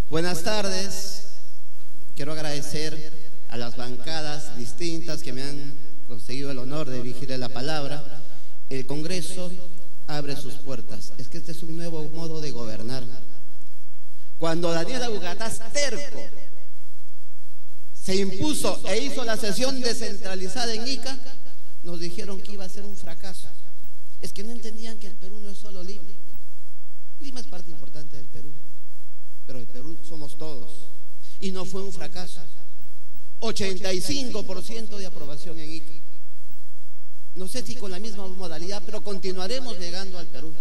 Buenas tardes. Quiero agradecer a las bancadas distintas que me han conseguido el honor de dirigirle la palabra. El Congreso abre sus puertas. Es que este es un nuevo modo de gobernar. Cuando Daniel Ugataz terco se impuso e hizo la sesión descentralizada en Ica, nos dijeron que iba a ser un fracaso. Es que no entendían que el Perú no es solo Lima. Lima es parte importante del Perú, pero el Perú somos todos. Y no fue un fracaso. 85% de aprobación en Ica. No sé si con la misma modalidad, pero continuaremos llegando al Perú.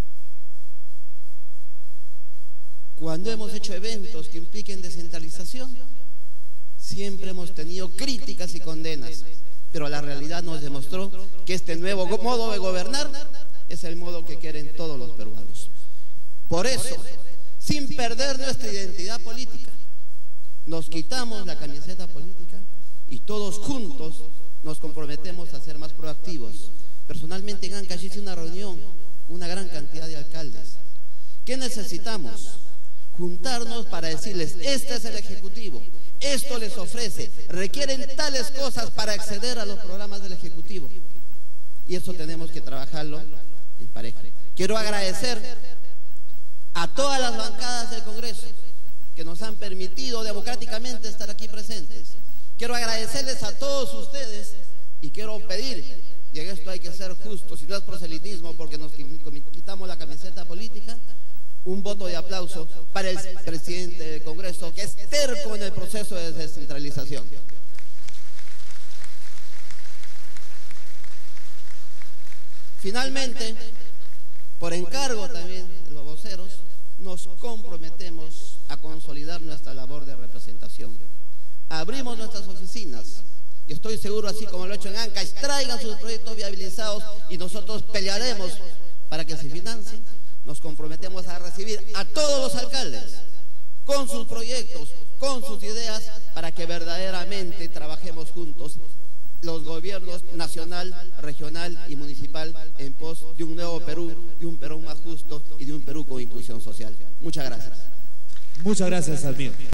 Cuando hemos hecho eventos que impliquen descentralización, siempre hemos tenido críticas y condenas, pero la realidad nos demostró que este nuevo modo de gobernar es el modo que quieren todos los peruanos. Por eso, sin perder nuestra identidad política, nos quitamos la camiseta política y todos juntos nos comprometemos a ser más proactivos. Personalmente en Ancash hice una reunión con una gran cantidad de alcaldes. ¿Qué necesitamos? Juntarnos para decirles, este es el Ejecutivo, esto les ofrece, requieren tales cosas para acceder a los programas del Ejecutivo. Y eso tenemos que trabajarlo en pareja. Quiero agradecer a todas las bancadas del Congreso que nos han permitido democráticamente estar aquí presentes. Quiero agradecerles a todos ustedes y quiero pedir, y en esto hay que ser justos, y no es proselitismo porque nos quitamos la camiseta política, un voto de aplauso para el presidente del Congreso, que es terco en el proceso de descentralización. Finalmente, por encargo también de los voceros, nos comprometemos a consolidar nuestra labor de representación. Abrimos nuestras oficinas y estoy seguro, así como lo he hecho en Ancash, traigan sus proyectos viabilizados y nosotros pelearemos para que se financien. Nos comprometemos a recibir a todos los alcaldes con sus proyectos, con sus ideas, para que verdaderamente trabajemos juntos los gobiernos nacional, regional y municipal en pos de un nuevo Perú, de un Perú más justo y de un Perú con inclusión social. Muchas gracias. Muchas gracias, Almir.